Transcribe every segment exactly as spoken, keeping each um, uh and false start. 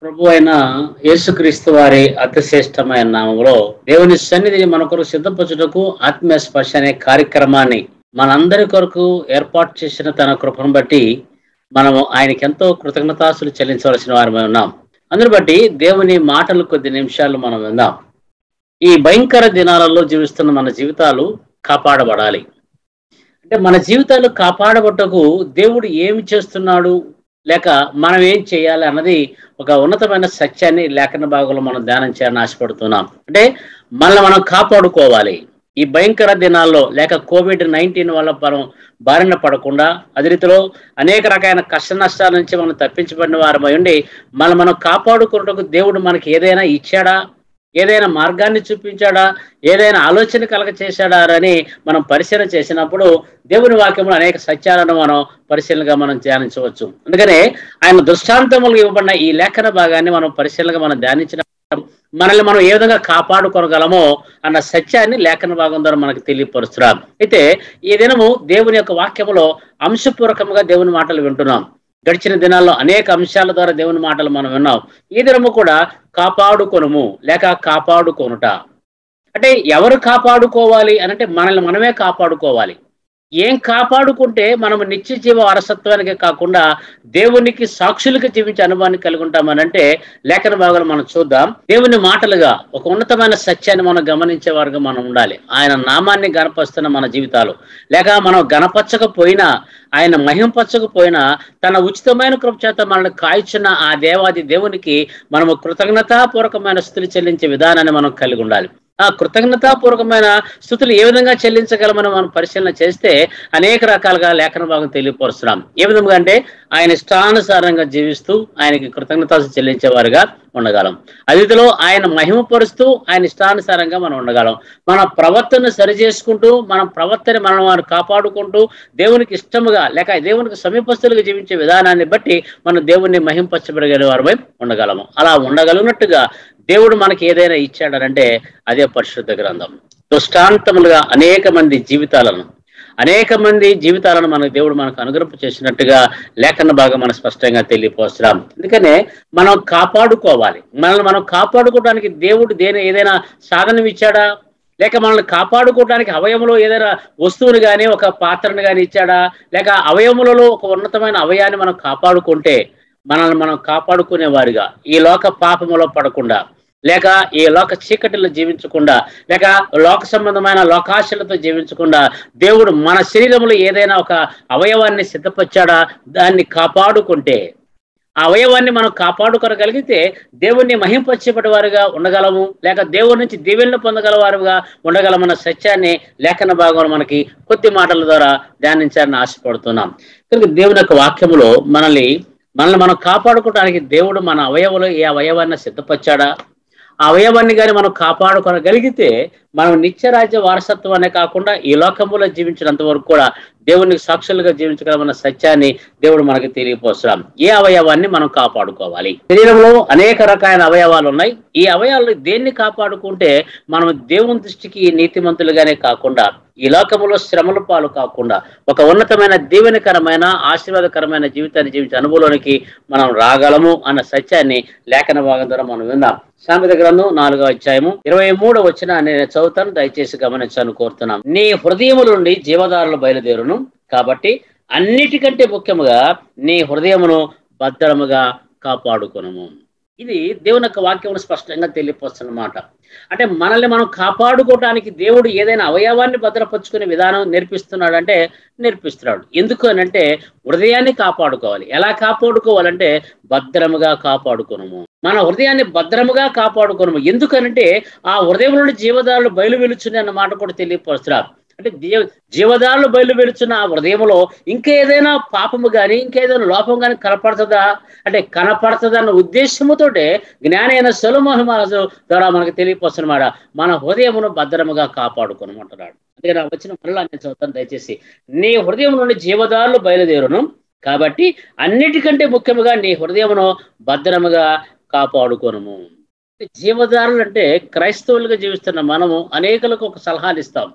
ప్రభు అయిన యేసుక్రీస్తు వారి అతి శ్రేష్టమైన నామములో దేవుని సన్నిధిని మన కొరకు సిద్ధపరచుటకు ఆత్మీయ స్పర్శ అనే కార్యక్రమాన్ని మనందరి కొరకు ఏర్పాటు చేసిన తన కృపను బట్టి మనము ఆయనకి ఎంతో కృతజ్ఞతాస్తులు చెల్లించవలసిన వారమై ఉన్నాం. అందును బట్టి దేవుని మాటలు కొద్ది నిమిషాలు మనం విందాం. ఈ భయంకర దినాలలో జీవిస్తున్న మన జీవితాలు కాపాడబడాలి అంటే మన జీవితాలు కాపాడబట్టకు దేవుడు ఏమి చేస్తున్నాడు లేక మనం ఏం చేయాలి అన్నది ఒక ఉన్నతమైన సత్యాన్ని లేఖన భాగంలో మనం ధ్యానం చేయాలని ఆశపడుతున్నాం. అంటే మనల్ని మనం కాపాడుకోవాలి. ఈ భయంకర దినాల్లో లేక కోవిడ్ నైన్టీన్ వల్ల మనం బారిన పడకుండా అదే రీతిలో అనేక రకాల కష్ట నష్టాల నుంచి మనం తప్పించబడిన వారమై ఉండి మనం మనం కాపాడుకున్నటకు దేవుడు మనకి ఏదైనా ఇచ్చాడా, ఏదైనా మార్గాన్ని చూపించాడా, ఏదైనా ఆలోచన కలగ చేశాడా అని మనం పరిశీలన చేసినప్పుడు దేవుని వాక్యంలో అనేక సత్యాలను మనం పరిశీలనగా మనం ధ్యానించవచ్చు. అందుకనే ఆయన దృష్టాంతములు ఇవ్వబడిన ఈ లేఖన భాగాన్ని మనం పరిశీలనగా మనం ధ్యానించిన మనల్ని మనం ఏ విధంగా కాపాడుకోగలమో అన్న సత్యాన్ని లేఖన భాగం ద్వారా మనకు తెలియపరుస్తున్నారు. అయితే ఈ దినము దేవుని యొక్క వాక్యములో అంశపూర్వకంగా దేవుని మాటలు వింటున్నాం. గడిచిన దినాల్లో అనేక అంశాల ద్వారా దేవుని మాటలు మనం విన్నాం. ఈ దినము కూడా కాపాడుకొనుము లేక కాపాడుకొనుట అంటే ఎవరు కాపాడుకోవాలి అనంటే మనల్ని మనమే కాపాడుకోవాలి. ఏం కాపాడుకుంటే మనం నిత్య జీవ వారసత్వానికి కాకుండా దేవునికి సాక్షులుగా జీవించే అనుభవాన్ని కలిగి ఉంటామనంటే లేఖన భాగాలు మనం చూద్దాం. దేవుని మాటలుగా ఒక ఉన్నతమైన సత్యాన్ని మనం గమనించే వారుగా మనం ఉండాలి. ఆయన నామాన్ని గణపరుస్తున్న మన జీవితాలు లేక మనం గణపరచకపోయినా ఆయన మహింపరచకపోయినా తన ఉచితమైన కృప చేత మనల్ని కాల్చున్న ఆ దేవాది దేవునికి మనము కృతజ్ఞతాపూర్వకమైన స్థుతులు చెల్లించే విధానాన్ని మనం కలిగి ఉండాలి. ఆ కృతజ్ఞతాపూర్వకమైన స్థుతులు ఏ విధంగా చెల్లించగలమని మనం పరిశీలన చేస్తే అనేక రకాలుగా లేఖన భాగం తెలియపరుస్తున్నాం. ఏ విధంగా అంటే ఆయన ఇష్టానుసారంగా జీవిస్తూ ఆయనకి కృతజ్ఞతలు చెల్లించేవారుగా ఉండగలం. అతిథిలో ఆయన మహిమపరుస్తూ ఆయన ఇష్టానుసారంగా మనం ఉండగలం. మన ప్రవర్తనను సరిచేసుకుంటూ మన ప్రవర్తన మనం వారు కాపాడుకుంటూ దేవునికి ఇష్టముగా లేక దేవునికి సమీపస్తులుగా జీవించే విధానాన్ని బట్టి మనం దేవుణ్ణి మహింపరచబడగలిగే వారమై ఉండగలము. అలా ఉండగలిగినట్టుగా దేవుడు మనకి ఏదైనా ఇచ్చాడనంటే అదే పరిశుద్ధ గ్రంథం. దృష్టాంతములుగా అనేక మంది జీవితాలను అనేక మంది జీవితాలను మనకు దేవుడు మనకు అనుగ్రహం చేసినట్టుగా లేఖన భాగం మనం స్పష్టంగా తెలియపోస్తున్నాం. అందుకనే మనం కాపాడుకోవాలి. మనల్ని మనం కాపాడుకోవడానికి దేవుడు దేని ఏదైనా సాధనం ఇచ్చాడా, లేక మనల్ని కాపాడుకోవడానికి అవయములో ఏదైనా వస్తువుని కానీ ఒక పాత్రను కానీ ఇచ్చాడా, లేక అవయములలో ఒక ఉన్నతమైన అవయాన్ని మనం కాపాడుకుంటే మనల్ని మనం కాపాడుకునే వారిగా ఈ లోక పాపములో పడకుండా లేక ఈ లోక చీకటిలో జీవించకుండా లేక లోక సంబంధమైన లోకాశలతో జీవించకుండా దేవుడు మన శరీరంలో ఏదైనా ఒక అవయవాన్ని సిద్ధపరిచాడా దాన్ని కాపాడుకుంటే ఆ అవయవాన్ని మనం కాపాడుకోగలిగితే దేవుణ్ణి మహింపరచబడే వారుగా ఉండగలము లేక దేవుడి నుంచి దీవెనలు పొందగల వారుగా ఉండగలమన్న సత్యాన్ని లేఖన భాగంలో మనకి కొద్ది మాటల ద్వారా ధ్యానించాలని ఆశపడుతున్నాం. కనుక దేవుని యొక్క వాక్యములో మనల్ని మనల్ని మనం కాపాడుకోవడానికి దేవుడు మన అవయవంలో ఏ అవయవాన్ని సిద్ధపరిచాడా, ఆ అవయవాన్ని కానీ మనం కాపాడుకోగలిగితే మనం నిత్యరాజ్య వారసత్వాన్ని కాకుండా ఈ లోకములో జీవించినంత వరకు కూడా దేవునికి సాక్షులుగా జీవించగలమన్న సత్యాన్ని దేవుడు మనకి తెలియపోస్తున్నాం. ఏ అవయవాన్ని మనం కాపాడుకోవాలి? శరీరంలో అనేక రకాల అవయవాలు ఉన్నాయి. ఈ అవయవాలు దేన్ని కాపాడుకుంటే మనం దేవుని దృష్టికి నీతిమంతులుగానే కాకుండా ఈ లోకములో శ్రమల పాలు కాకుండా ఒక ఉన్నతమైన దీవెనకరమైన ఆశీర్వాదకరమైన జీవితాన్ని జీవించే అనుభవంలోనికి మనం రాగలము అన్న సత్యాన్ని లేఖన భాగం ద్వారా మనం విందాం. సామెత గ్రంథం నాలుగో అధ్యాయము ఇరవై మూడో వచనం నేను చదువుతాను, దయచేసి గమనించాలని కోరుతున్నాం. నీ హృదయముల నుండి జీవదారులు బయలుదేరును కాబట్టి అన్నిటికంటే ముఖ్యముగా నీ హృదయమును భద్రముగా కాపాడుకొనుము. ఇది దేవుని యొక్క వాక్యమును స్పష్టంగా తెలియపరుస్తున్నమాట. అంటే మనల్ని మనం కాపాడుకోవటానికి దేవుడు ఏదైనా అవయవాన్ని భద్రపరుచుకునే విధానం నేర్పిస్తున్నాడు అంటే నేర్పిస్తున్నాడు. ఎందుకు అనంటే హృదయాన్ని కాపాడుకోవాలి. ఎలా కాపాడుకోవాలంటే భద్రముగా కాపాడుకోనము. మన హృదయాన్ని భద్రముగా కాపాడుకోనము. ఎందుకనంటే ఆ హృదయం నుండి జీవదారులు బయలు వెలుచున్నాయి అన్న మాట కూడా తెలియపరుస్తున్నారు. అంటే జీవ జీవదారులు బయలు వెలుచున్న ఆ హృదయంలో ఇంకా ఏదైనా పాపము కానీ ఇంకేదైనా లోపం కానీ కనపడుతుందా అంటే కనపడుతుందా అన్న ఉద్దేశముతోటే జ్ఞాని అయిన సొలొమోను మహారాజు ద్వారా మనకు తెలియపరుస్తున్నమాట. మన హృదయమును భద్రముగా కాపాడుకోనమంటున్నాడు. అందుకని వచ్చిన మరలా నేను చదువుతాను, దయచేసి. నీ హృదయం నుండి జీవదారులు బయలుదేరును కాబట్టి అన్నిటికంటే ముఖ్యముగా నీ హృదయమును భద్రముగా కాపాడుకోనము. జీవదారులు అంటే క్రైస్తవులుగా జీవిస్తున్న మనము అనేకులకు ఒక సలహాలు ఇస్తాం.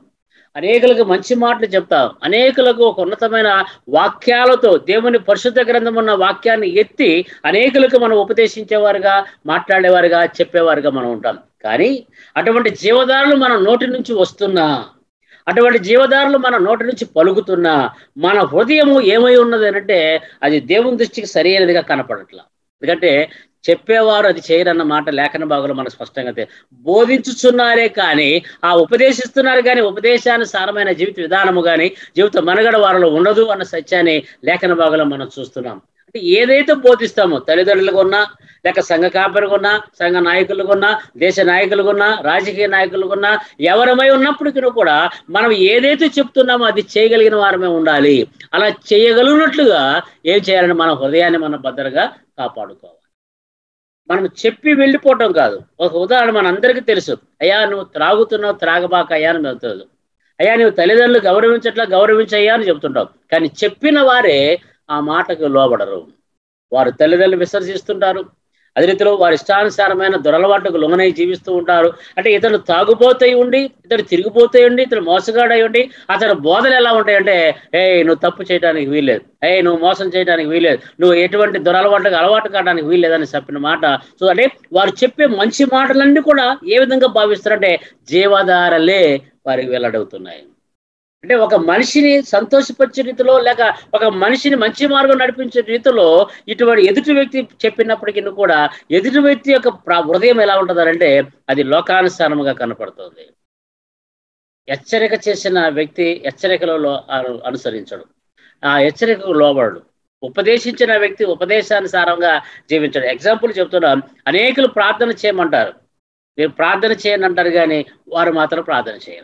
అనేకులకు మంచి మాటలు చెప్తాం, అనేకులకు ఒక ఉన్నతమైన వాక్యాలతో దేవుని పరిశుద్ధ గ్రంథం ఉన్న వాక్యాన్ని ఎత్తి అనేకులకు మనం ఉపదేశించేవారుగా, మాట్లాడేవారుగా, చెప్పేవారుగా మనం ఉంటాం. కానీ అటువంటి జీవధారలు మన నోటి నుంచి వస్తున్నా, అటువంటి జీవధారలు మన నోటి నుంచి పలుకుతున్నా మన హృదయము ఏమై ఉన్నది అంటే అది దేవుని దృష్టికి సరి అయినదిగా కనపడట్లా. ఎందుకంటే చెప్పేవారు అది చేయరన్న మాట లేఖన భాగంలో మనకు స్పష్టంగా తె- బోధించుచున్నారే కానీ ఆ ఉపదేశిస్తున్నారు కానీ ఉపదేశానుసారమైన జీవిత విధానము కానీ జీవిత మనుగడ వారిలో ఉండదు అన్న సత్యాన్ని లేఖన భాగంలో మనం చూస్తున్నాం. అంటే ఏదైతే బోధిస్తామో తల్లిదండ్రులకు ఉన్నా, లేక సంఘ కాపరికి ఉన్నా, సంఘ నాయకులకు ఉన్నా, దేశ నాయకులకు ఉన్నా, రాజకీయ నాయకులకు ఉన్నా, ఎవరమై ఉన్నప్పటికీ కూడా మనం ఏదైతే చెప్తున్నామో అది చేయగలిగిన వారమే ఉండాలి. అలా చేయగలిగినట్లుగా ఏం చేయాలని మన హృదయాన్ని మనం భద్రంగా కాపాడుకోవాలి. మనం చెప్పి వెళ్ళిపోవటం కాదు. ఒక ఉదాహరణ మన అందరికీ తెలుసు. అయ్యా నువ్వు త్రాగుతున్నావు, త్రాగబాక అయ్యా అని చెప్తాడు. అయ్యా నువ్వు తల్లిదండ్రులు గౌరవించట్లా, గౌరవించయ్యా అని చెప్తుంటావు. కానీ చెప్పిన వారే ఆ మాటకు లోబడరు. వారు తల్లిదండ్రులు విసర్జిస్తుంటారు. అదే రీతిలో వారి ఇష్టానుసారమైన దురలవాటుకు లొంగనై జీవిస్తూ ఉంటారు. అంటే ఇతను తాగుబోతయి ఉండి, ఇతను తిరిగిపోతూ ఉండి, ఇతను మోసగాడై ఉండి, అతని బోధలు ఎలా ఉంటాయంటే ఏ నువ్వు తప్పు చేయడానికి వీల్లేదు, ఏ నువ్వు మోసం చేయడానికి వీల్లేదు, నువ్వు ఎటువంటి దురలవాటుకు అలవాటు కావడానికి వీల్లేదని చెప్పిన మాట. సో అంటే వారు చెప్పే మంచి మాటలన్నీ కూడా ఏ విధంగా భావిస్తారంటే జీవధారలే వారికి వెల్లడవుతున్నాయి. అంటే ఒక మనిషిని సంతోషపరిచే రీతిలో లేక ఒక మనిషిని మంచి మార్గం నడిపించే రీతిలో ఇటువంటి ఎదుటి వ్యక్తి చెప్పినప్పటికీ కూడా ఎదుటి వ్యక్తి యొక్క ప్ర- హృదయం ఎలా ఉంటుందంటే అది లోకానుసారముగా కనపడుతుంది. హెచ్చరిక చేసిన వ్యక్తి హెచ్చరికలలో అను- అనుసరించడు, ఆ హెచ్చరికకు లోబడడు. ఉపదేశించిన వ్యక్తి ఉపదేశానుసారంగా జీవించడు. ఎగ్జాంపుల్ చెప్తున్నాం, అనేకులు ప్రార్థన చేయమంటారు, మీరు ప్రార్థన చేయని అంటారు కానీ వారు మాత్రం ప్రార్థన చేయరు.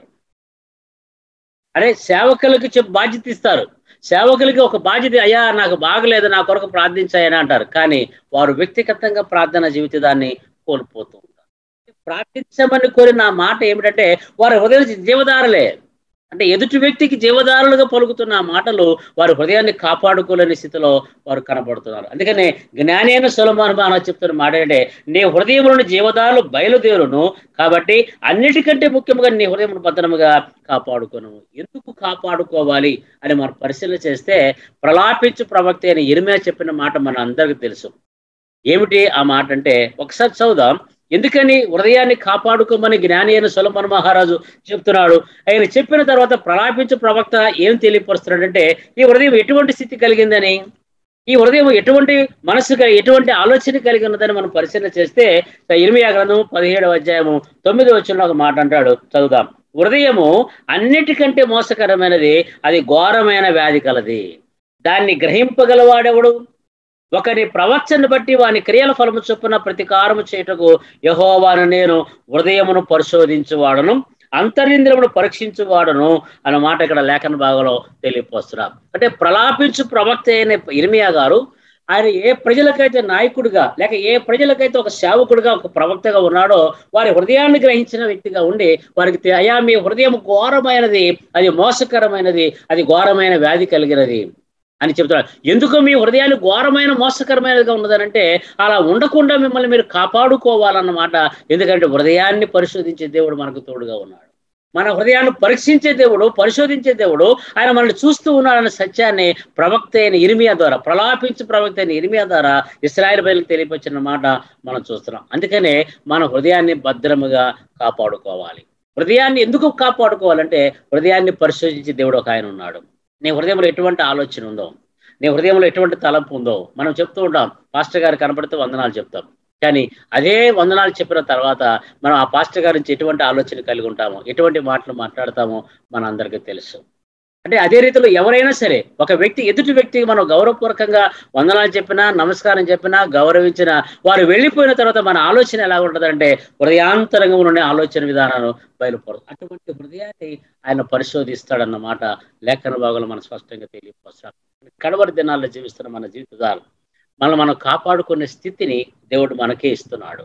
అరే సేవకులకి చెప్పి బాధ్యత ఇస్తారు, సేవకులకి ఒక బాధ్యత, అయ్యా నాకు బాగలేదు నా కొరకు ప్రార్థించాయని అంటారు. కానీ వారు వ్యక్తిగతంగా ప్రార్థన జీవితాన్ని కోల్పోతూ ఉంటారు. ప్రార్థించమని కోరిన ఆ మాట ఏమిటంటే వారి హృదయ జీవధారలే. అంటే ఎదుటి వ్యక్తికి జీవధారులుగా పలుకుతున్న ఆ మాటలు వారి హృదయాన్ని కాపాడుకోలేని స్థితిలో వారు కనబడుతున్నారు. అందుకనే జ్ఞాని అయిన సొలొమోను మహారాజు చెప్తున్న మాట ఏంటంటే నీ హృదయంలోని జీవధారలు బయలుదేరును, కాబట్టి అన్నిటికంటే ముఖ్యంగా నీ హృదయం భద్రముగా కాపాడుకోను. ఎందుకు కాపాడుకోవాలి అని మనం పరిశీలన చేస్తే ప్రలాపించు ప్రవక్త అయిన యిర్మీయా చెప్పిన మాట మన అందరికీ తెలుసు. ఏమిటి ఆ మాట అంటే ఒకసారి చదువుదాం. ఎందుకని హృదయాన్ని కాపాడుకోమని జ్ఞాని అయిన సొలొమోను మహారాజు చెప్తున్నాడు. ఆయన చెప్పిన తర్వాత ప్రలాపించు ప్రవక్త ఏం తెలియపరుస్తున్నాడంటే ఈ హృదయం ఎటువంటి స్థితి కలిగిందని, ఈ హృదయం ఎటువంటి మనసు ఎటువంటి ఆలోచన కలిగి ఉన్నదని మనం పరిశీలన చేస్తే యిర్మీయా గ్రంథము పదిహేడవ అధ్యాయము తొమ్మిది వచనంలో ఒక మాట అంటాడు, చదువుదాం. హృదయము అన్నిటికంటే మోసకరమైనది, అది ఘోరమైన వ్యాధి కలది, దాన్ని గ్రహింపగలవాడెవడు? ఒకరి ప్రవర్తనను బట్టి వాని క్రియల ఫలము చొప్పున ప్రతికారము చేయుటకు యెహోవాను నేను హృదయమును పరిశోధించువాడను, అంతరింద్రియమును పరీక్షించువాడను అన్న మాట ఇక్కడ లేఖన భాగంలో తెలియపోస్తున్నారు. అంటే ప్రలాపించు ప్రవక్త అయిన యిర్మీయా గారు ఆయన ఏ ప్రజలకైతే నాయకుడిగా లేక ఏ ప్రజలకైతే ఒక సేవకుడిగా ఒక ప్రవక్తగా ఉన్నాడో వారి హృదయాన్ని గ్రహించిన వ్యక్తిగా ఉండి వారికి తె- అయ్యా మీ హృదయం ఘోరమైనది, అది మోసకరమైనది, అది ఘోరమైన వ్యాధి కలిగినది అని చెప్తున్నాడు. ఎందుకు మీ హృదయాన్ని ఘోరమైన మోసకరమైనదిగా ఉన్నదనంటే అలా ఉండకుండా మిమ్మల్ని మీరు కాపాడుకోవాలన్నమాట. ఎందుకంటే హృదయాన్ని పరిశోధించే దేవుడు మనకు తోడుగా ఉన్నాడు. మన హృదయాన్ని పరీక్షించే దేవుడు, పరిశోధించే దేవుడు, ఆయన మనల్ని చూస్తూ ఉన్నాడన్న సత్యాన్ని ప్రవక్త అయిన యిర్మీయా ద్వారా, ప్రలాపించు ప్రవక్త అయిన యిర్మీయా ద్వారా ఇశ్రాయేలు ప్రజలకు తెలియపరిచిన మాట మనం చూస్తున్నాం. అందుకనే మన హృదయాన్ని భద్రముగా కాపాడుకోవాలి. హృదయాన్ని ఎందుకు కాపాడుకోవాలంటే హృదయాన్ని పరిశోధించే దేవుడు ఒక ఆయన ఉన్నాడు. నీ హృదయంలో ఎటువంటి ఆలోచన ఉందో, నీ హృదయంలో ఎటువంటి తలంపు ఉందో మనం చెప్తూ ఉంటాం. పాస్టర్ గారు కనపడితే వందనాలు చెప్తాం, కానీ అదే వందనాలు చెప్పిన తర్వాత మనం ఆ పాస్టర్ గారి నుంచి ఎటువంటి ఆలోచన కలిగి ఉంటామో, ఎటువంటి మాటలు మాట్లాడతామో మన అందరికీ తెలుసు. అంటే అదే రీతిలో ఎవరైనా సరే ఒక వ్యక్తి ఎదుటి వ్యక్తికి మనం గౌరవపూర్వకంగా వందనాలు చెప్పినా, నమస్కారం చెప్పినా, గౌరవించినా వారు వెళ్ళిపోయిన తర్వాత మన ఆలోచన ఎలా ఉంటుందంటే హృదయాంతరంగం నుండి ఆలోచన విధానాలు బయలుపడదు. అటువంటి హృదయాన్ని ఆయన పరిశోధిస్తాడన్నమాట లేఖన భాగంలో మనం స్పష్టంగా తెలియపరుస్తాం. కడవరి దినాల్లో జీవిస్తున్న మన జీవితాలు మనం మనం కాపాడుకునే స్థితిని దేవుడు మనకే ఇస్తున్నాడు.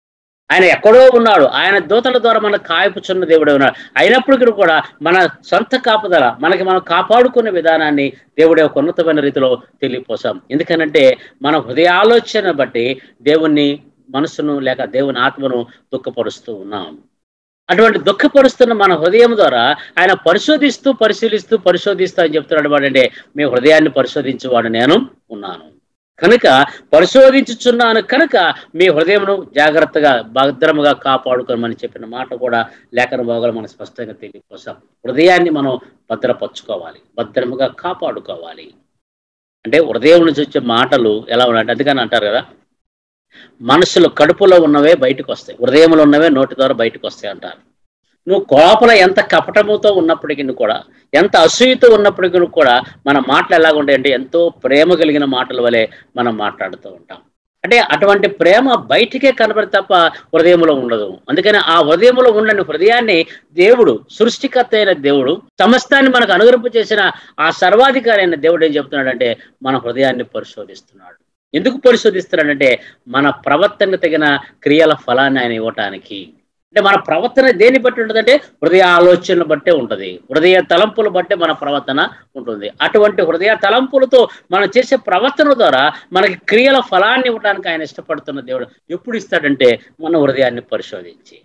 ఆయన ఎక్కడో ఉన్నాడు, ఆయన దూతల ద్వారా మనకు కాయపుచున్న దేవుడే ఉన్నాడు. అయినప్పటికీ కూడా మన సొంత కాపుదల మనకి మనం కాపాడుకునే విధానాన్ని దేవుడే ఒక ఉన్నతమైన రీతిలో తెలియపోసాం. ఎందుకనంటే మన హృదయాలోచన బట్టి దేవుణ్ణి మనసును లేక దేవుని ఆత్మను దుఃఖపరుస్తూ ఉన్నాం. అటువంటి దుఃఖపరుస్తున్న మన హృదయం ద్వారా ఆయన పరిశోధిస్తూ పరిశీలిస్తూ పరిశోధిస్తూ అని చెప్తున్నాడు. వాడంటే మీ హృదయాన్ని పరిశోధించేవాడు నేను ఉన్నాను కనుక, పరిశోధించుచున్నాను కనుక మీ హృదయమును జాగ్రత్తగా భద్రముగా కాపాడుకోమని చెప్పిన మాట కూడా లేఖన భాగాలు మనం స్పష్టంగా తెలియకోసం. హృదయాన్ని మనం భద్రపరచుకోవాలి, భద్రముగా కాపాడుకోవాలి. అంటే హృదయం నుంచి వచ్చే మాటలు ఎలా ఉన్నాయంటే, అందుకని అంటారు కదా, మనసులు కడుపులో ఉన్నవే బయటకు వస్తాయి, హృదయంలో ఉన్నవే నోటి ద్వారా బయటకు వస్తాయి అంటారు. నువ్వు కోపల ఎంత కపటముతో ఉన్నప్పటికీ కూడా, ఎంత అసూయతో ఉన్నప్పటికీ కూడా మన మాటలు ఎలాగుంటాయంటే ఎంతో ప్రేమ కలిగిన మాటల వలె మనం మాట్లాడుతూ ఉంటాం. అంటే అటువంటి ప్రేమ బయటికే కనబడి తప్ప హృదయంలో ఉండదు. అందుకని ఆ హృదయంలో ఉండని హృదయాన్ని దేవుడు, సృష్టికర్త అయిన దేవుడు, సమస్తాన్ని మనకు అనుగ్రహింప చేసిన ఆ సర్వాధికారి అయిన దేవుడు ఏం చెప్తున్నాడంటే మన హృదయాన్ని పరిశోధిస్తున్నాడు. ఎందుకు పరిశోధిస్తున్నాడంటే మన ప్రవర్తనకు తగిన క్రియల ఫలాన్ని ఆయన ఇవ్వటానికి. అంటే మన ప్రవర్తన దేన్ని బట్టి ఉంటుందంటే హృదయ ఆలోచనలు బట్టే ఉంటుంది, హృదయ తలంపులు బట్టే మన ప్రవర్తన ఉంటుంది. అటువంటి హృదయ తలంపులతో మనం చేసే ప్రవర్తన ద్వారా మనకి క్రియల ఫలాన్ని ఇవ్వడానికి ఆయన ఇష్టపడుతున్న దేవుడు ఎప్పుడు ఇస్తాడంటే మన హృదయాన్ని పరిశోధించి.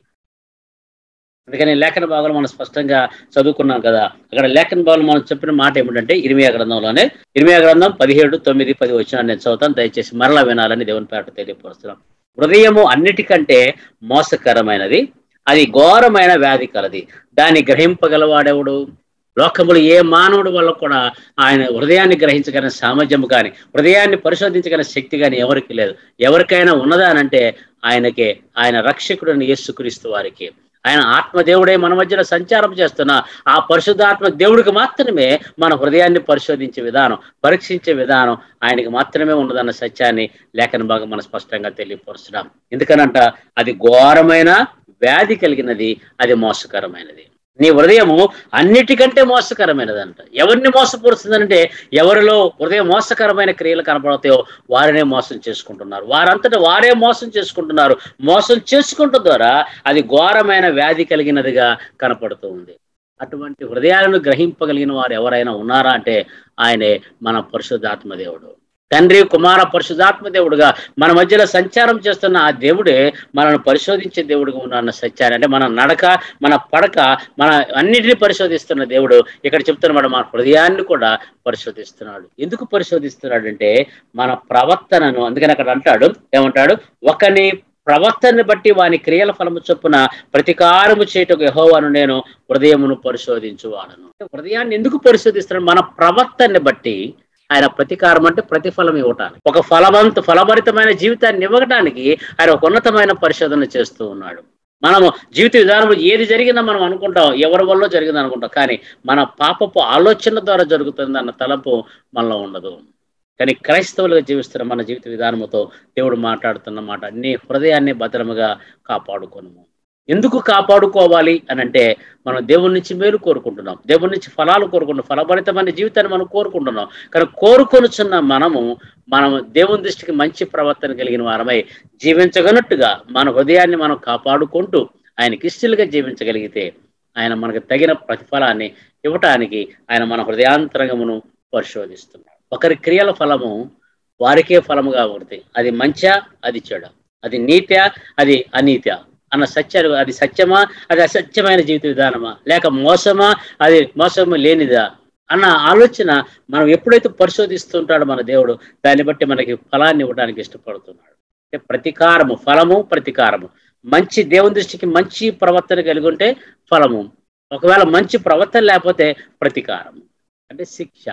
అందుకని లేఖన భాగాలు మనం స్పష్టంగా చదువుకున్నాం కదా. అక్కడ లేఖన భాగాలు మనం చెప్పిన మాట ఏమిటంటే ఇర్మియా గ్రంథంలోనే, ఇర్మియా గ్రంథం పదిహేడు తొమ్మిది పది వచ్చిన నేను చదువుతాను, దయచేసి మరలా వినాలని దేవుని పేట తెలియపరుస్తున్నాం. హృదయము అన్నిటికంటే మోసకరమైనది, అది ఘోరమైన వ్యాధి కలది, దాన్ని గ్రహింపగలవాడెవడు? లోకములు ఏ మానవుడి వల్ల కూడా ఆయన హృదయాన్ని గ్రహించగలిగిన సామర్థ్యం కానీ, హృదయాన్ని పరిశోధించగలిగిన శక్తి కానీ ఎవరికి లేదు. ఎవరికైనా ఉన్నదా అనంటే ఆయనకే, ఆయన రక్షకుడిని యేసుక్రీస్తు వారికి. ఆయన ఆత్మదేవుడే మన మధ్యలో సంచారం చేస్తున్న ఆ పరిశుద్ధాత్మ దేవుడికి మాత్రమే మన హృదయాన్ని పరిశోధించే విధానం, పరీక్షించే విధానం ఆయనకి మాత్రమే ఉన్నదన్న సత్యాన్ని లేఖన భాగం మనం స్పష్టంగా తెలియపరుస్తున్నాం. ఎందుకనంట అది ఘోరమైన వ్యాధి కలిగినది, అది మోసకరమైనది. నీ హృదయము అన్నిటికంటే మోసకరమైనదంట. ఎవరిని మోసపరుస్తుందంటే ఎవరిలో హృదయ మోసకరమైన క్రియలు కనపడతాయో వారినే మోసం చేసుకుంటున్నారు, వారంతటా వారే మోసం చేసుకుంటున్నారు. మోసం చేసుకుంటూ ద్వారా అది ఘోరమైన వ్యాధి కలిగినదిగా కనపడుతూ ఉంది. అటువంటి హృదయాలను గ్రహింపగలిగిన వారు ఎవరైనా ఉన్నారా అంటే ఆయనే మన పరిశుద్ధాత్మ దేవుడు. తండ్రి కుమార పరిశుద్ధాత్మ దేవుడుగా మన మధ్యలో సంచారం చేస్తున్న ఆ దేవుడే మనల్ని పరిశోధించే దేవుడుగా ఉన్న సత్యాన్ని, అంటే మన నడక, మన పడక, మన అన్నిటినీ పరిశోధిస్తున్న దేవుడు ఇక్కడ చెప్తున్నాడు మన హృదయాన్ని కూడా పరిశోధిస్తున్నాడు. ఎందుకు పరిశోధిస్తున్నాడు అంటే మన ప్రవర్తనను. అందుకని అక్కడ అంటాడు, ఏమంటాడు, ఒకని ప్రవర్తనని బట్టి వాని క్రియల ఫలము చొప్పున ప్రతికారము చేయటకు యెహోవాను నేను హృదయమును పరిశోధించువాడను. హృదయాన్ని ఎందుకు పరిశోధిస్తున్నాడు? మన ప్రవర్తనని బట్టి ఆయన ప్రతికారం అంటే ప్రతిఫలం ఇవ్వటానికి, ఒక ఫలవంత ఫలభరితమైన జీవితాన్ని ఇవ్వటానికి ఆయన ఒక ఉన్నతమైన పరిశోధన చేస్తూ ఉన్నాడు. మనము జీవిత విధానంలో ఏది జరిగిందో మనం అనుకుంటాం, ఎవరి వల్ల జరిగింది అనుకుంటాం, కానీ మన పాపపు ఆలోచన ద్వారా జరుగుతుంది అన్న తలంపు మనలో ఉండదు. కానీ క్రైస్తవులుగా జీవిస్తున్న మన జీవిత విధానంతో దేవుడు మాట్లాడుతున్న మాట, నీ హృదయాన్ని భద్రముగా కాపాడుకోను. ఎందుకు కాపాడుకోవాలి అని అంటే మనం దేవుడి నుంచి మేలు కోరుకుంటున్నాం, దేవుడి నుంచి ఫలాలు కోరుకుంటున్నాం, ఫలభరితమైన జీవితాన్ని మనం కోరుకుంటున్నాం. కానీ కోరుకొనుచున్న మనము మనం దేవుని దృష్టికి మంచి ప్రవర్తన కలిగిన వారమై జీవించగనట్టుగా మన హృదయాన్ని మనం కాపాడుకుంటూ ఆయనకి ఇష్టలుగా జీవించగలిగితే ఆయన మనకు తగిన ప్రతిఫలాన్ని ఇవ్వటానికి ఆయన మన హృదయాంతరంగమును పరిశోధిస్తున్నాడు. ఒకరి క్రియల ఫలము వారికే ఫలముగా ఉంటుంది. అది మంచా, అది చెడ, అది నీత్యా, అది అనీత్యా అన్న సత్యాలు, అది సత్యమా, అది అసత్యమైన జీవిత విధానమా, లేక మోసమా, అది మోసము లేనిదా అన్న ఆలోచన మనం ఎప్పుడైతే పరిశోధిస్తుంటాడో మన దేవుడు దాన్ని బట్టి మనకి ఫలాన్ని ఇవ్వడానికి ఇష్టపడుతున్నాడు. అంటే ప్రతికారము, ఫలము, ప్రతికారము. మంచి దేవుని దృష్టికి మంచి ప్రవర్తన కలిగి ఉంటే ఫలము, ఒకవేళ మంచి ప్రవర్తన లేకపోతే ప్రతికారము అంటే శిక్ష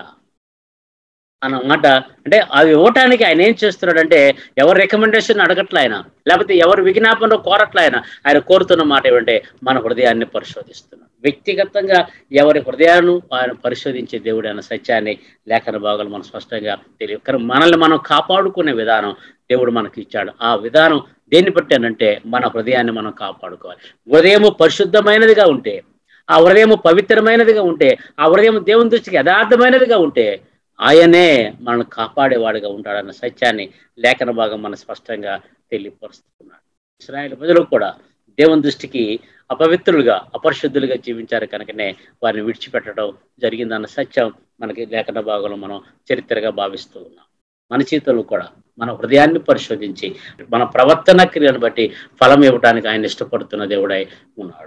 అన్నమాట. అంటే అవి ఇవ్వటానికి ఆయన ఏం చేస్తున్నాడు అంటే ఎవరు రికమెండేషన్ అడగట్లే ఆయన, లేకపోతే ఎవరు విజ్ఞాపనలో కోరట్లే ఆయన. ఆయన కోరుతున్న మాట ఏమంటే మన హృదయాన్ని పరిశోధిస్తున్నాడు. వ్యక్తిగతంగా ఎవరి హృదయాలను ఆయన పరిశోధించే దేవుడు అన్న సత్యాన్ని లేఖన భాగాలు మనం స్పష్టంగా తెలియదు. కానీ మనల్ని మనం కాపాడుకునే విధానం దేవుడు మనకి ఇచ్చాడు. ఆ విధానం దేన్ని బట్టి అనంటే మన హృదయాన్ని మనం కాపాడుకోవాలి. హృదయము పరిశుద్ధమైనదిగా ఉంటే, ఆ హృదయము పవిత్రమైనదిగా ఉంటే, ఆ హృదయం దేవుని దృష్టికి యథార్థమైనదిగా ఉంటే ఆయనే మనల్ని కాపాడేవాడిగా ఉంటాడన్న సత్యాన్ని లేఖన భాగం మన స్పష్టంగా తెలియపరుస్తున్నాడు. ఇశ్రాయేలు ప్రజలు కూడా దేవుని దృష్టికి అపవిత్రులుగా, అపరిశుద్ధులుగా జీవించారు కనుకనే వారిని విడిచిపెట్టడం జరిగిందన్న సత్యం మనకి లేఖన భాగంలో మనం చరిత్రగా భావిస్తూ ఉన్నాం. మన జీవితంలో కూడా మన హృదయాన్ని పరిశోధించి మన ప్రవర్తన క్రియను బట్టి ఫలం ఇవ్వడానికి ఆయన ఇష్టపడుతున్న దేవుడై ఉన్నాడు.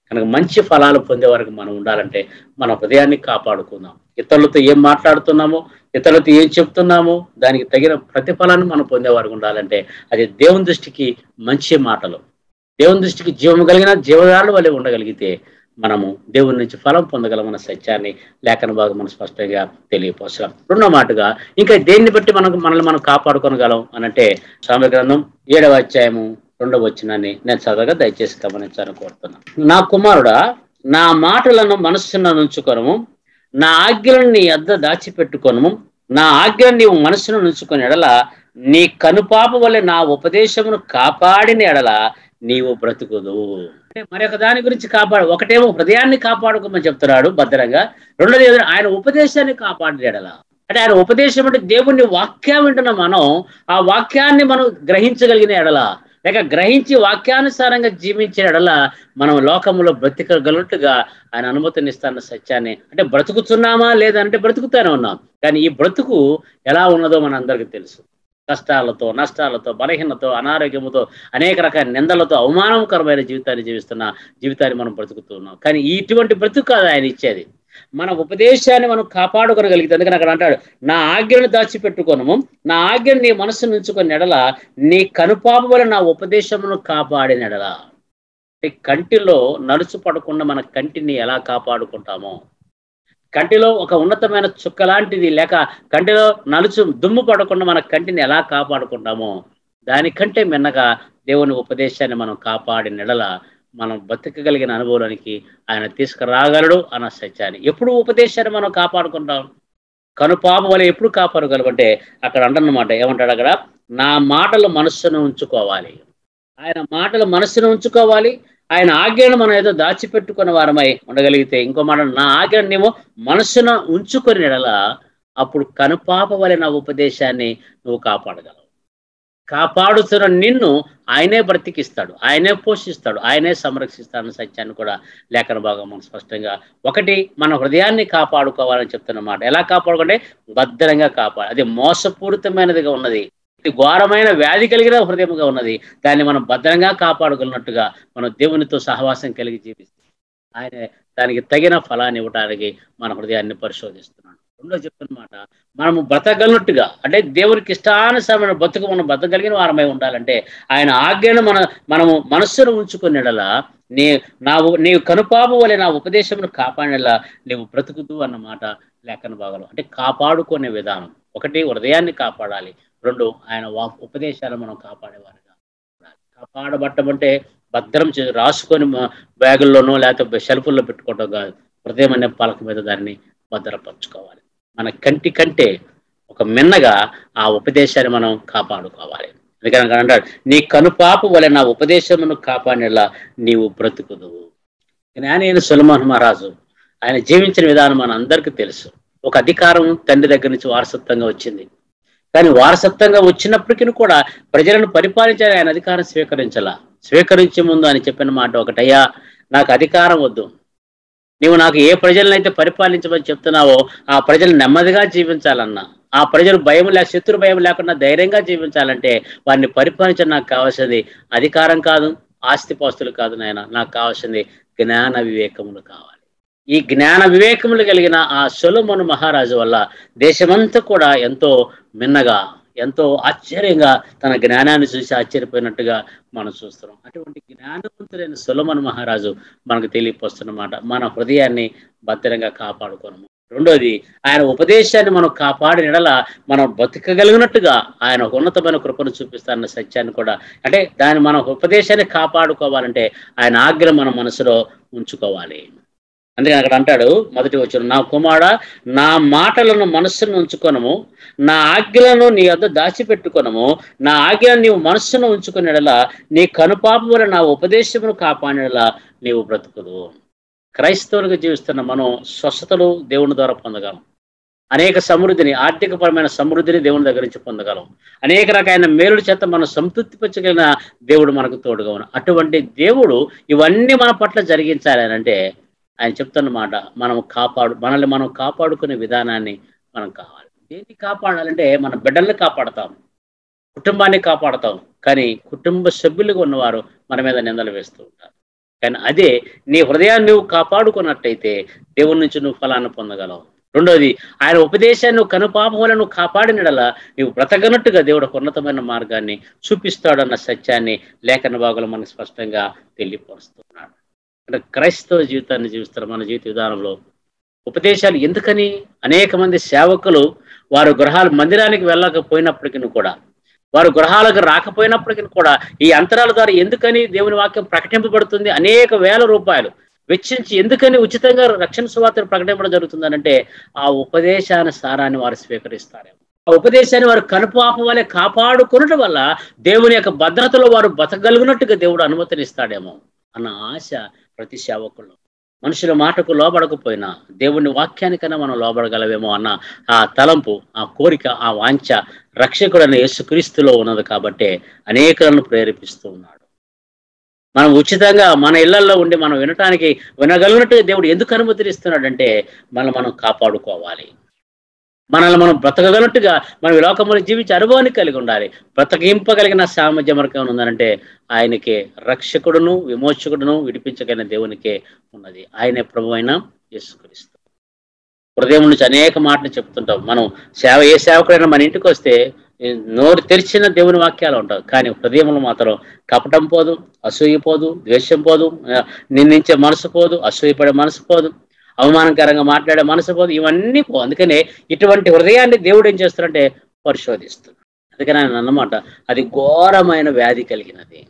కనుక మంచి ఫలాలు పొందే వరకు మనం ఉండాలంటే మన హృదయాన్ని కాపాడుకుందాం. ఇతరులతో ఏం మాట్లాడుతున్నామో, ఇతరులతో ఏం చెప్తున్నామో దానికి తగిన ప్రతిఫలాన్ని మనం పొందే వరకు ఉండాలంటే అది దేవుని దృష్టికి మంచి మాటలు, దేవుని దృష్టికి జీవము కలిగిన జీవదారుల వలె ఉండగలిగితే మనము దేవుని నుంచి ఫలం పొందగలమన్న సత్యాన్ని లేఖన భాగం మనం స్పష్టంగా తెలియపరచాం. రెండో మాటగా ఇంకా దేన్ని బట్టి మనకు మనల్ని మనం కాపాడుకోగలం అనంటే సామెతల గ్రంథం ఏడవ అధ్యాయము రెండవ వచనాన్ని నేను చదవగా దయచేసి గమనించాలని కోరుతున్నాను. నా కుమారుడా, నా మాటలను మనస్సున నుంచుకొనము, నా ఆజ్ఞలను నీ యొద్ద దాచిపెట్టుకొనము, నా ఆజ్ఞను నీవు మనస్సును నుంచుకొని ఎడల నీ కనుపాప వలె నా ఉపదేశమును కాపాడిన ఎడల నీవు బ్రతుకుదు. అంటే మరొక దాని గురించి కాపాడు, ఒకటేమో హృదయాన్ని కాపాడుకోమని చెప్తున్నాడు భద్రంగా, రెండోది ఆయన ఉపదేశాన్ని కాపాడిన ఎడల. అంటే ఆయన ఉపదేశం అంటే దేవుని వాక్యం వింటున్న మనం ఆ వాక్యాన్ని మనం గ్రహించగలిగిన ఎడల, లేక గ్రహించి వాక్యానుసారంగా జీవించిన ఎడల మనం లోకంలో బ్రతికగలుగుట్టుగా ఆయన అనుమతినిస్తాన్న సత్యాన్ని, అంటే బ్రతుకుతున్నామా లేదంటే బ్రతుకుతానే ఉన్నాం, కానీ ఈ బ్రతుకు ఎలా ఉన్నదో మన అందరికీ తెలుసు. కష్టాలతో, నష్టాలతో, బలహీనతో, అనారోగ్యముతో, అనేక రకాల నిందలతో అవమానకరమైన జీవితాన్ని జీవిస్తున్న జీవితాన్ని మనం బ్రతుకుతున్నాం. కానీ ఇటువంటి బ్రతుకు కాదు ఆయన ఇచ్చేది. మన ఉపదేశాన్ని మనం కాపాడుకోగలిగితే, అందుకని అక్కడ అంటాడు, నా ఆజ్ఞను దాచిపెట్టుకోనము, నా ఆజ్ఞను నీ మనసు నుంచుకొని ఎడల నీ కనుపాప వల్ల నా ఉపదేశమును కాపాడిన ఎడల. కంటిలో నలుసు పడకుండా మన కంటిని ఎలా కాపాడుకుంటామో, కంటిలో ఒక ఉన్నతమైన చుక్క లాంటిది లేక కంటిలో నలుచు దుమ్ము పడకుండా మన కంటిని ఎలా కాపాడుకుంటామో దానికంటే మిన్నగా దేవుని ఉపదేశాన్ని మనం కాపాడిన ఎడల మనం బతకగలిగిన అనుభవానికి ఆయన తీసుకురాగలడు అన్న సత్యాన్ని. ఎప్పుడు ఉపదేశాన్ని మనం కాపాడుకుంటాం? కనుపాప వల్ల ఎప్పుడు కాపాడగలమంటే అక్కడ అంటన్నమాట, ఏమంటాడు అక్కడ, నా మాటలు మనస్సును ఉంచుకోవాలి. ఆయన మాటలు మనస్సును ఉంచుకోవాలి. ఆయన ఆజ్ఞను మనం ఏదో దాచిపెట్టుకున్న వారమై ఉండగలిగితే, ఇంకో మాట, నా ఆజ్ఞను నీవు మనస్సున ఉంచుకొని ఎడల అప్పుడు కనుపాప వలె నా ఉపదేశాన్ని నువ్వు కాపాడగలవు. కాపాడుతున్న నిన్ను ఆయనే బ్రతికిస్తాడు, ఆయనే పోషిస్తాడు, ఆయనే సంరక్షిస్తాడన్న సత్యాన్ని కూడా లేఖన భాగం మనం స్పష్టంగా, ఒకటి మన హృదయాన్ని కాపాడుకోవాలని చెప్తున్నమాట. ఎలా కాపాడుకుంటే భద్రంగా కాపాడు. అది మోసపూరితమైనదిగా ఉన్నది, ఘోరమైన వ్యాధి కలిగిన హృదయంగా ఉన్నది. దాన్ని మనం భద్రంగా కాపాడుకున్నట్టుగా మనం దేవునితో సహవాసం కలిగి జీవిస్తాం. ఆయన దానికి తగిన ఫలాన్ని ఇవ్వడానికి మన హృదయాన్ని పరిశోధిస్తున్నాడు. రెండో చెప్తున్నమాట, మనము బ్రతకగలిగినట్టుగా, అంటే దేవునికి ఇష్టానుసారమైన బ్రతుకు మనం బ్రతకగలిగిన వారమై ఉండాలంటే ఆయన ఆజ్ఞను మన మనము మనస్సును ఉంచుకుని ఎడల నీ నా నీవు కనుపాప వలె నా ఉపదేశమును కాపాడేలా నీవు బ్రతుకుతూ అన్నమాట లేఖన భాగంలో. అంటే కాపాడుకునే విధానం, ఒకటి హృదయాన్ని కాపాడాలి, రెండు ఆయన ఉపదేశాలు మనం కాపాడేవారుగా ఉండాలి. కాపాడబట్టమంటే భద్రం చే రాసుకొని బ్యాగుల్లోనో లేకపోతే షెల్ఫుల్లో పెట్టుకోవడం కాదు, హృదయం అనే పలక మీద దాన్ని భద్రపరచుకోవాలి. మన కంటి కంటే ఒక మిన్నగా ఆ ఉపదేశాన్ని మనం కాపాడుకోవాలి. అందుకని అంటాడు, నీ కనుపాప వలె నా ఉపదేశమును కాపాడేలా నీవు బ్రతుకుదువు. జ్ఞానైన సొలొమోను మహారాజు ఆయన జీవించిన విధానం మన అందరికీ తెలుసు. ఒక అధికారం తండ్రి దగ్గర నుంచి వారసత్వంగా వచ్చింది, కానీ వారసత్వంగా వచ్చినప్పటికీ కూడా ప్రజలను పరిపాలించాలని ఆయన అధికారం స్వీకరించాల. స్వీకరించే ముందు ఆయన చెప్పిన మాట ఒకటయ్యా, నాకు అధికారం వద్దు, నీవు నాకు ఏ ప్రజలనైతే పరిపాలించమని చెప్తున్నావో ఆ ప్రజలు నెమ్మదిగా జీవించాలన్నా, ఆ ప్రజలు భయం లేక శత్రు భయం లేకుండా ధైర్యంగా జీవించాలంటే వారిని పరిపాలించడం నాకు కావాల్సింది అధికారం కాదు, ఆస్తిపాస్తులు కాదు నాయన, నాకు కావాల్సింది జ్ఞాన వివేకములు కావాలి. ఈ జ్ఞాన వివేకములు కలిగిన ఆ సొలొమోను మహారాజు వల్ల దేశమంతా కూడా ఎంతో మిన్నగా, ఎంతో ఆశ్చర్యంగా తన జ్ఞానాన్ని చూసి ఆశ్చర్యపోయినట్టుగా మనం చూస్తున్నాం. అటువంటి జ్ఞానవంతులైన సొలొమోను మహారాజు మనకు తెలియపరుస్తున్నమాట, మన హృదయాన్ని భద్రంగా కాపాడుకోనము. రెండోది, ఆయన ఉపదేశాన్ని మనం కాపాడిన ఎడల మనం బతకగలిగినట్టుగా ఆయన ఒక ఉన్నతమైన కృపను చూపిస్తారన్న సత్యాన్ని కూడా, అంటే దాన్ని మన ఉపదేశాన్ని కాపాడుకోవాలంటే ఆయన ఆజ్ఞ మన మనసులో ఉంచుకోవాలి. అందుకని అక్కడ అంటాడు మొదటి వచనం, నా కుమారుడా నా మాటలను మనస్సును ఉంచుకొనము, నా ఆజ్ఞలను నీ వద్ద దాచిపెట్టుకొనము, నా ఆజ్ఞను నీవు మనస్సును ఉంచుకునే ఎడల నీ కనుపాప వల్ల నా ఉపదేశమును కాపాడేలా నీవు బ్రతుకుదు. క్రైస్తవులుగా జీవిస్తున్న మనం స్వస్థతలు దేవుని ద్వారా పొందగలం, అనేక సమృద్ధిని, ఆర్థికపరమైన సమృద్ధిని దేవుని దగ్గర నుంచి పొందగలం, అనేక రకాలైన మేలుల చేత మనం సంతృప్తిపరచగలిగిన దేవుడు మనకు తోడుగా ఉన్నాడు. అటువంటి దేవుడు ఇవన్నీ మన పట్ల జరిగించాలి అని అంటే ఆయన చెప్తున్నమాట, మనం కాపాడు మనల్ని మనం కాపాడుకునే విధానాన్ని మనం కావాలి. దేన్ని కాపాడాలంటే మన బిడ్డల్ని కాపాడతాం, కుటుంబాన్ని కాపాడతాం, కానీ కుటుంబ సభ్యులుగా ఉన్నవారు మన మీద నిందలు వేస్తూ ఉంటారు. కానీ అదే నీ హృదయాన్ని నువ్వు కాపాడుకున్నట్టయితే దేవుడి నుంచి నువ్వు ఫలాన్ని పొందగలవు. రెండోది, ఆయన ఉపదేశాన్ని నువ్వు కనుపాపం వల్ల నువ్వు కాపాడినడలా నువ్వు బ్రతకనట్టుగా దేవుడు ఒక ఉన్నతమైన మార్గాన్ని చూపిస్తాడన్న సత్యాన్ని లేఖన భాగంలో మనకు స్పష్టంగా తెలియపరుస్తున్నాడు. అంటే క్రైస్తవ జీవితాన్ని జీవిస్తారు మన జీవిత విధానంలో ఉపదేశాలు ఎందుకని? అనేక మంది సేవకులు వారు గృహాలు మందిరానికి వెళ్ళకపోయినప్పటికీ కూడా, వారు గృహాలకు రాకపోయినప్పటికీ కూడా ఈ అంతరాల ద్వారా ఎందుకని దేవుని వాక్యం ప్రకటింపబడుతుంది? అనేక వేల రూపాయలు వెచ్చించి ఎందుకని ఉచితంగా రక్షణ సువార్తను ప్రకటించడం జరుగుతుందనంటే ఆ ఉపదేశాన్ని సారాన్ని వారు స్వీకరిస్తారేమో. ఆ ఉపదేశాన్ని వారు కనుపాపం వల్లే కాపాడుకునడం వల్ల దేవుని యొక్క భద్రతలో వారు బతకగలిగినట్టుగా దేవుడు అనుమతినిస్తాడేమో అన్న ఆశ ప్రతి సేవకుల్లో. మనుషుల మాటకు లోబడకపోయినా దేవుని వాక్యానికైనా మనం లోబడగలవేమో అన్న ఆ తలంపు, ఆ కోరిక, ఆ వాంఛ రక్షకుడైన యేసుక్రీస్తులో ఉన్నది కాబట్టే అనేకులను ప్రేరేపిస్తూ ఉన్నాడు. మనం ఉచితంగా మన ఇళ్లలో ఉండి మనం వినటానికి వినగలిగినట్టుగా దేవుడు ఎందుకు అనుమతిస్తున్నాడంటే మనల్ని మనం కాపాడుకోవాలి, మనల్ని మనం బ్రతకగలిగినట్టుగా మనం ఈ లోకంలో జీవించే అనుభవాన్ని కలిగి ఉండాలి. బ్రతకింపగలిగిన సామర్థ్యం మనకు ఉందనంటే ఆయనకే రక్షకుడును విమోచకుడును విడిపించగలిగిన దేవునికే ఉన్నది. ఆయనే ప్రభు అయిన యేసుక్రీస్తు. హృదయం నుంచి అనేక మాటలు చెప్తుంటాం. మనం సేవ ఏ సేవకుడైనా మన ఇంటికి వస్తే నోరు తెరిచిన దేవుని వాక్యాలు ఉంటాయి, కానీ హృదయంలో మాత్రం కపటం పోదు, అసూయ పోదు, ద్వేషం పోదు, నిందించే మనసు పోదు, అసూయపడే మనసు పోదు, అవమానకరంగా మాట్లాడే మనసు పోదు, ఇవన్నీ పో. అందుకనే ఇటువంటి హృదయాన్ని దేవుడు ఏం చేస్తాడంటే పరిశోధిస్తున్నాడు. అందుకని ఆయన అన్నమాట అది ఘోరమైన వ్యాధి కలిగినది.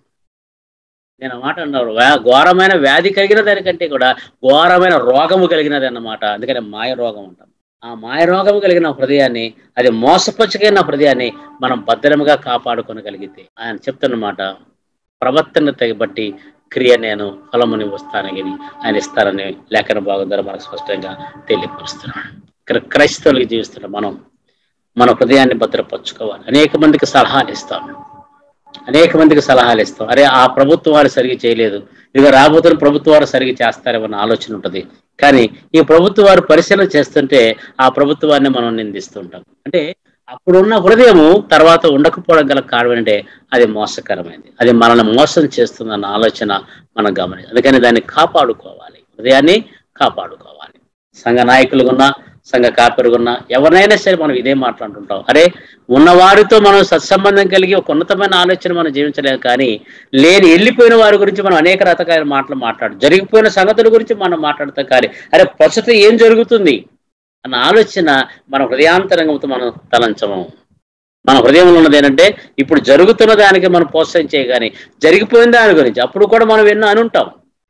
నేను ఆ మాట అన్నారు, ఘోరమైన వ్యాధి కలిగిన దానికంటే కూడా ఘోరమైన రోగము కలిగినది అన్నమాట. అందుకని మాయ రోగం అంటాం. ఆ మాయ రోగము కలిగిన హృదయాన్ని, అది మోసపచ్చగైన హృదయాన్ని మనం భద్రముగా కాపాడుకోగలిగితే ఆయన చెప్తున్నమాట, ప్రవర్తన బట్టి క్రియ నేను ఫలముని వస్తానని ఆయన ఇస్తారని లేఖన భాగం ద్వారా మనకు స్పష్టంగా తెలియపరుస్తున్నాడు. ఇక్కడ క్రైస్తవులకు జీవిస్తున్నాం మనం మన హృదయాన్ని భద్రపరచుకోవాలి. అనేక మందికి సలహాలు ఇస్తాం, అనేక మందికి సలహాలు ఇస్తాం. అరే ఆ ప్రభుత్వం వారు సరిగ్గా చేయలేదు, ఇక రాబోతున్న ప్రభుత్వం వారు సరిగ్గా చేస్తారేమన్న ఆలోచన ఉంటుంది. కానీ ఈ ప్రభుత్వం వారు పరిశీలన చేస్తుంటే ఆ ప్రభుత్వాన్ని మనం నిందిస్తుంటాం. అంటే అప్పుడున్న హృదయము తర్వాత ఉండకపోవడం గల కారణం అంటే అది మోసకరమైనది, అది మనల్ని మోసం చేస్తుందన్న ఆలోచన మనం గమనించాలి. అందుకని దాన్ని కాపాడుకోవాలి, హృదయాన్ని కాపాడుకోవాలి. సంఘ నాయకులుగున్నా సంఘ కాపరుగున్నా ఎవరినైనా సరే మనం ఇదే మాట్లాడుతుంటాం. అరే ఉన్నవారితో మనం సత్సంబంధం కలిగి ఒక ఉన్నతమైన ఆలోచన మనం జీవించలేము, కానీ లేని వెళ్ళిపోయిన వారి గురించి మనం అనేక రకాల మాటలు మాట్లాడు, జరిగిపోయిన సంగతుల గురించి మనం మాట్లాడతాం. కానీ అరే ప్రస్తుతం ఏం జరుగుతుంది అన్న ఆలోచన మన హృదయాంతరంగంతో మనం తలంచము. మన హృదయంలో ఉన్నది ఏంటంటే ఇప్పుడు జరుగుతున్న దానికి మనం ప్రోత్సహించే కానీ జరిగిపోయిన దాని గురించి అప్పుడు కూడా మనం ఎన్నో అని ఉంటాం.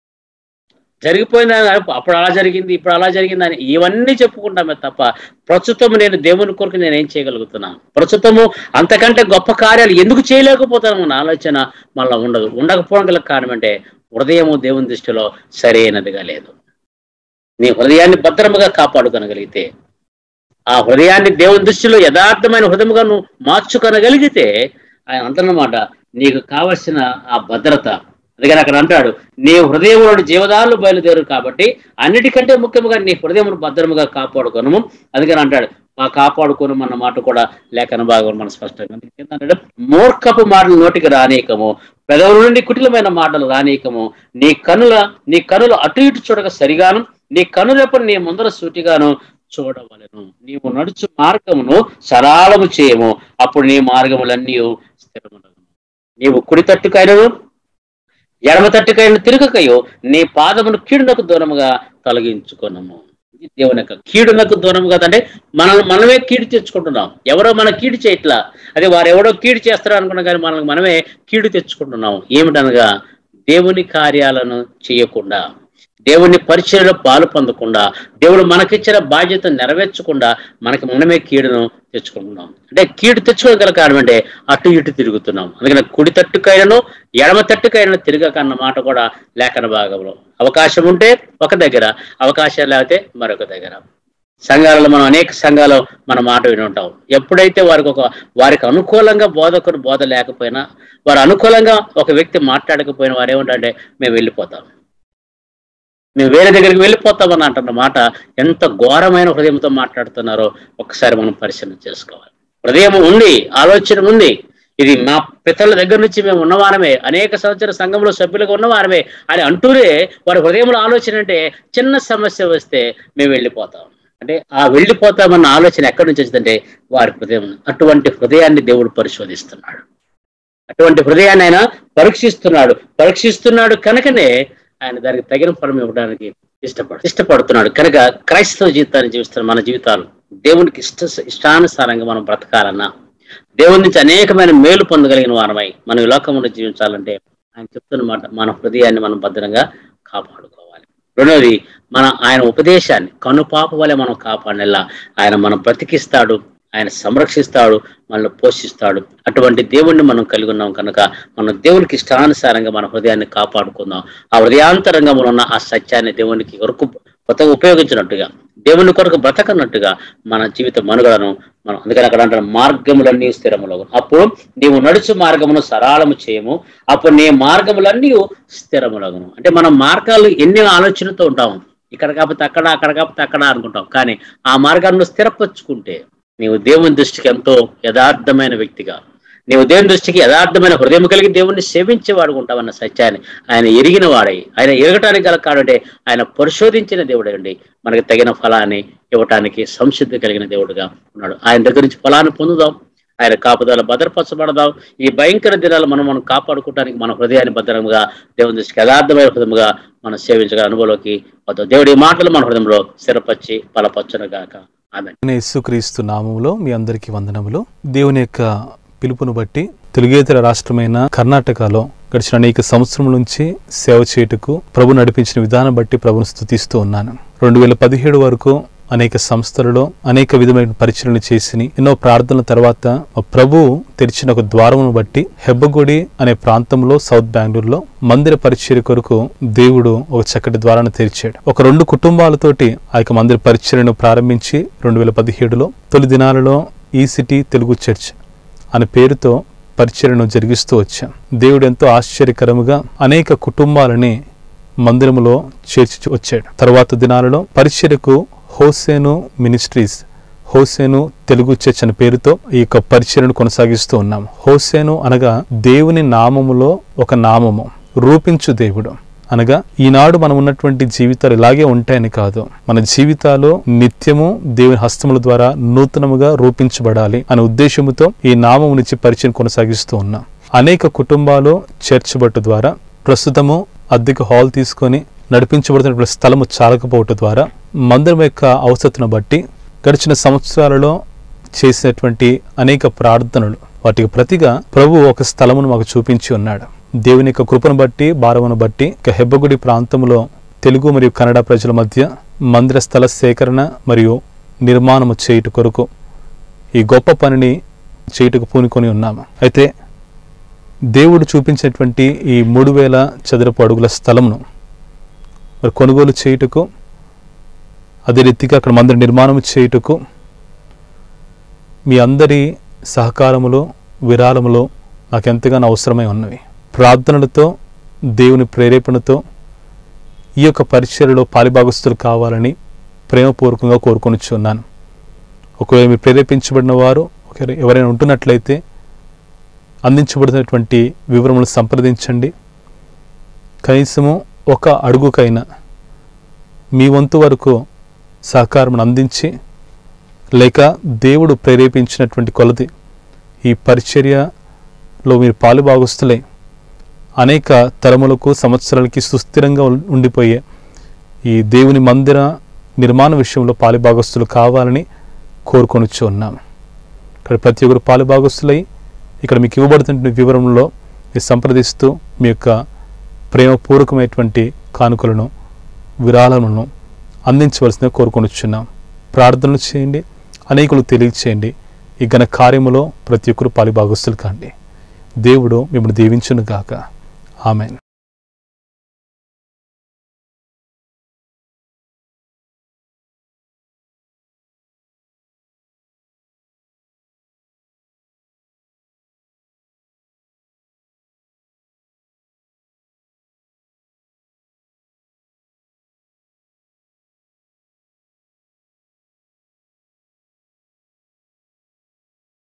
జరిగిపోయిన అప్పుడు అలా జరిగింది, ఇప్పుడు అలా జరిగింది అని ఇవన్నీ చెప్పుకుంటామే తప్ప ప్రస్తుతం నేను దేవుని కొరకు నేను ఏం చేయగలుగుతున్నా, ప్రస్తుతము అంతకంటే గొప్ప కార్యాలు ఎందుకు చేయలేకపోతాను అన్న ఆలోచన మళ్ళీ ఉండదు. ఉండకపోవడం గల కారణం అంటే హృదయము దేవుని దృష్టిలో సరైనదిగా లేదు. నీ హృదయాన్ని భద్రముగా కాపాడుకొనగలిగితే, ఆ హృదయాన్ని దేవుని దృష్టిలో యథార్థమైన హృదయముగా నువ్వు మార్చుకొనగలిగితే ఆయన అంటున్నమాట నీకు కావలసిన ఆ భద్రత. అందుకని అక్కడ అంటాడు నీ హృదయంలో జీవదారులు బయలుదేరు కాబట్టి అన్నిటికంటే ముఖ్యంగా నీ హృదయమును భద్రముగా కాపాడుకోను. అందుకని అంటాడు ఆ కాపాడుకోను అన్న మాట కూడా లేఖన భాగం మన స్పష్టంగా అంటాడు, మూర్ఖపు మాటలు నోటికి రానీయకము, పెదవుల నుండి కుటిలమైన మాటలు రానీయకము, నీ కనుల నీ కనులు అటు ఇటు చూడక సరిగాను, నీ కనులెప్పుడు నీ ముందర సూటిగాను చూడవలెను, నీవు నడుచు మార్గమును సరళము చేయము, అప్పుడు నీ మార్గములన్నీ స్థిరమునగు. నీవు కుడి తట్టుకైనను ఎడమ తట్టుకైన తిరగకయో నీ పాదమును కీడునకు దూరముగా తొలగించుకున్నాము. దేవుని యొక్క కీడునకు దూరము కదంటే మనల్ని మనమే కీడు తెచ్చుకుంటున్నాం. ఎవరో మన కీడు చేయట్లా, అదే వారు ఎవడో కీడు చేస్తారో అనుకున్నాం, కానీ మనల్ని మనమే కీడు తెచ్చుకుంటున్నాం. ఏమిటనగా దేవుని కార్యాలను చేయకుండా, దేవుని పరిచయలో పాలు పొందకుండా, దేవుడు మనకిచ్చిన బాధ్యత నెరవేర్చకుండా మనకి మనమే కీడును తెచ్చుకుంటున్నాం. అంటే కీడు తెచ్చుకోగల కారణం అంటే అటు ఇటు తిరుగుతున్నాం. అందుకని కుడి తట్టుకైనను ఎడమ తట్టుకైనా తిరగక అన్న మాట కూడా లేఖన భాగంలో. అవకాశం ఉంటే ఒక దగ్గర, అవకాశం లేకపోతే మరొక దగ్గర. సంఘాలలో మనం అనేక సంఘాలు మన మాట విని ఉంటాం. ఎప్పుడైతే వారికి ఒక వారికి అనుకూలంగా బోధకుడు బోధ లేకపోయినా, వారు అనుకూలంగా ఒక వ్యక్తి మాట్లాడకపోయినా వారు ఏమంటారంటే మేము వెళ్ళిపోతాం, మేము వేరే దగ్గరికి వెళ్ళిపోతామని అంటున్న మాట ఎంత ఘోరమైన హృదయంతో మాట్లాడుతున్నారో ఒకసారి మనం పరిశీలన చేసుకోవాలి. హృదయం ఉంది, ఆలోచన ఉంది, ఇది మా పితరుల దగ్గర నుంచి మేము ఉన్నవారమే, అనేక సంవత్సరాల సంఘంలో సభ్యులుగా ఉన్నవారమే అని అంటూనే వారి హృదయంలో ఆలోచన అంటే చిన్న సమస్య వస్తే మేము వెళ్ళిపోతాం. అంటే ఆ వెళ్ళిపోతామన్న ఆలోచన ఎక్కడి నుంచి వచ్చిందంటే వారి హృదయం. అటువంటి హృదయాన్ని దేవుడు పరిశోధిస్తున్నాడు. అటువంటి హృదయాన్ని ఆయన పరీక్షిస్తున్నాడు. పరీక్షిస్తున్నాడు కనుకనే ఆయన దానికి తగిన ఫలం ఇవ్వడానికి ఇష్టపడు ఇష్టపడుతున్నాడు కనుక క్రైస్తవ జీవితాన్ని జీవిస్తున్న మన జీవితాలు దేవునికి ఇష్ట ఇష్టానుసారంగా మనం బ్రతకాలన్నా, దేవుని నుంచి అనేకమైన మేలు పొందగలిగిన వారమై మనం ఈ లోకంలో జీవించాలంటే ఆయన చెప్తున్న మాట మన హృదయాన్ని మనం భద్రంగా కాపాడుకోవాలి. రెండవది, మన ఆయన ఉపదేశాన్ని కనుపాప వలె మనం కాపాడినలా ఆయన మనం బ్రతికిస్తాడు, ఆయన సంరక్షిస్తాడు, మనల్ని పోషిస్తాడు. అటువంటి దేవుణ్ణి మనం కలిగి ఉన్నాం కనుక మనం దేవునికి ఇష్టానుసారంగా మన హృదయాన్ని కాపాడుకుందాం. ఆ హృదయాంతరంగంలో ఉన్న ఆ సత్యాన్ని దేవునికి కొరకు కొత్తగా ఉపయోగించినట్టుగా, దేవుని కొరకు బ్రతకన్నట్టుగా మన జీవిత మనుగడను మనం, అందుకని అక్కడ అంటారు మార్గములన్నీ స్థిరములగు. అప్పుడు నీవు నడుచు మార్గమును సరళము చేయము, అప్పుడు నీ మార్గములన్నీ స్థిరములగును. అంటే మనం మార్గాలు ఎన్ని ఆలోచనతో ఉంటాం, ఇక్కడ కాకపోతే అక్కడ, అక్కడ కాకపోతే అక్కడ అనుకుంటాం. కానీ ఆ మార్గాలను స్థిరపరచుకుంటే నీవు దేవుని దృష్టికి ఎంతో యథార్థమైన వ్యక్తిగా, నీవు దేవుని దృష్టికి యథార్థమైన హృదయం కలిగి దేవుణ్ణి సేవించేవాడు ఉంటావన్న సత్యాన్ని ఆయన ఎరిగిన వాడై, ఆయన ఎరగటానికి గల కాడంటే ఆయన పరిశోధించిన దేవుడు అండి, మనకి తగిన ఫలాన్ని ఇవ్వటానికి సంసిద్ధి కలిగిన దేవుడుగా ఉన్నాడు. ఆయన దగ్గర నుంచి ఫలాన్ని పొందుదాం, ఆయన కాపుదల భద్రపరచబడదాం. ఈ భయంకర దినాలు మనం మనం కాపాడుకోవడానికి మన హృదయాన్ని భద్రంగా దేవుని దృష్టికి యథార్థమైన హృదయంగా మనం సేవించగల అనుభవంలోకి వద్దాం. దేవుడి మాటలు మన హృదయంలో స్థిరపరిచి బలపరచును గాక. ఆమేన్. యేసుక్రీస్తు నామములో మీ అందరికీ వందనములు. దేవుని యొక్క పిలుపును బట్టి తెలుగేతర రాష్ట్రమైన కర్ణాటకలో గడిచిన అనేక సంవత్సరం నుంచి సేవ చేయుటకు ప్రభు నడిపించిన విధానం బట్టి ప్రభును స్తుతిస్తూ ఉన్నాను. రెండు వేల పదిహేడు వరకు అనేక సంస్థలలో అనేక విధమైన పరిచయలు చేసి ఎన్నో ప్రార్థనల తర్వాత ప్రభు తెరిచిన ఒక ద్వారమును బట్టి హెబ్బగుడి అనే ప్రాంతంలో సౌత్ బెంగళూరులో మందిర పరిచర్య కొరకు దేవుడు ఒక చక్కటి ద్వారాన్ని తెరిచాడు. ఒక రెండు కుటుంబాలతోటి ఆ యొక్క మందిర పరిచర్యను ప్రారంభించి రెండు వేల పదిహేడులో తొలి దినాలలో ఈ సిటీ తెలుగు చర్చ్ అనే పేరుతో పరిచర్యను జరిగిస్తూ వచ్చాం. దేవుడు ఎంతో ఆశ్చర్యకరముగా అనేక కుటుంబాలని మందిరములో చేర్చి వచ్చాడు. తర్వాత దినాలలో పరిచర్యకు హోసేను మినిస్ట్రీస్, హోసేను తెలుగు చర్చ్ అనే పేరుతో ఈ యొక్క పరిచర్యను కొనసాగిస్తూ ఉన్నాము. హోసేను అనగా దేవుని నామములో ఒక నామము, రూపించు దేవుడు అనగా ఈనాడు మనం ఉన్నటువంటి జీవితాలు ఇలాగే ఉంటాయని కాదు, మన జీవితాలు నిత్యము దేవుని హస్తముల ద్వారా నూతనముగా రూపించబడాలి అనే ఉద్దేశముతో ఈ నామము నుంచి పరిచయం కొనసాగిస్తూ ఉన్నాం. అనేక కుటుంబాలు చర్చ్ బట్టు ద్వారా ప్రస్తుతము అద్దెకు హాల్ తీసుకొని నడిపించబడుతున్న స్థలము చాలకపోవటం ద్వారా మందిరం యొక్క అవసరతను బట్టి గడిచిన సంవత్సరాలలో చేసినటువంటి అనేక ప్రార్థనలు వాటికి ప్రతిగా ప్రభు ఒక స్థలమును మాకు చూపించి ఉన్నాడు. దేవుని యొక్క కృపను బట్టి భారమును బట్టి హెబ్బగుడి ప్రాంతంలో తెలుగు మరియు కన్నడ ప్రజల మధ్య మందిర స్థల సేకరణ మరియు నిర్మాణము చేయుట కొరకు ఈ గొప్ప పనిని చేయుటకు పూనుకొని ఉన్నాము. అయితే దేవుడు చూపించినటువంటి ఈ మూడు వేల చదరపు అడుగుల స్థలమును మరి కొనుగోలు చేయుటకు, అదే రీతిగా అక్కడ మందిర నిర్మాణం చేయుటకు మీ అందరి సహకారములు విరాళములు నాకు ఎంతగానో అవసరమై ఉన్నవి. ప్రార్థనలతో దేవుని ప్రేరేపణతో ఈ యొక్క పరిచర్యలో పాలిభాగస్తులు కావాలని ప్రేమపూర్వకంగా కోరుకొనిచున్నాను. ఒకవేళ మీరు ప్రేరేపించబడిన వారు ఎవరైనా ఉంటున్నట్లయితే అందించబడినటువంటి వివరములు సంప్రదించండి. కనీసము ఒక అడుగుకైనా మీ వంతు వరకు సహకారం అందించి, లేక దేవుడు ప్రేరేపించినటువంటి కొలది ఈ పరిచర్యలో మీరు పాలుభాగస్తులై అనేక తరములకు సంవత్సరాలకి సుస్థిరంగా ఉండిపోయే ఈ దేవుని మందిర నిర్మాణ విషయంలో పాలుభాగస్తులు కావాలని కోరుకొనిచ్చు ఉన్నాము. ఇక్కడ ప్రతి ఒక్కరు పాలుభాగస్తులై ఇక్కడ మీకు ఇవ్వబడుతున్న వివరంలో మీరు సంప్రదిస్తూ మీ యొక్క ప్రేమపూర్వకమైనటువంటి కానుకలను విరాళములను అందించవలసిందిగా కోరుకొనిచున్నాం. ప్రార్థనలు చేయండి, అనేకులు తెలియచేయండి. ఈ ఘన కార్యములో ప్రతి ఒక్కరు పాలుభాగస్తులు కాండి. దేవుడు మిమ్మల్ని దీవించును గాక. ఆమెన్.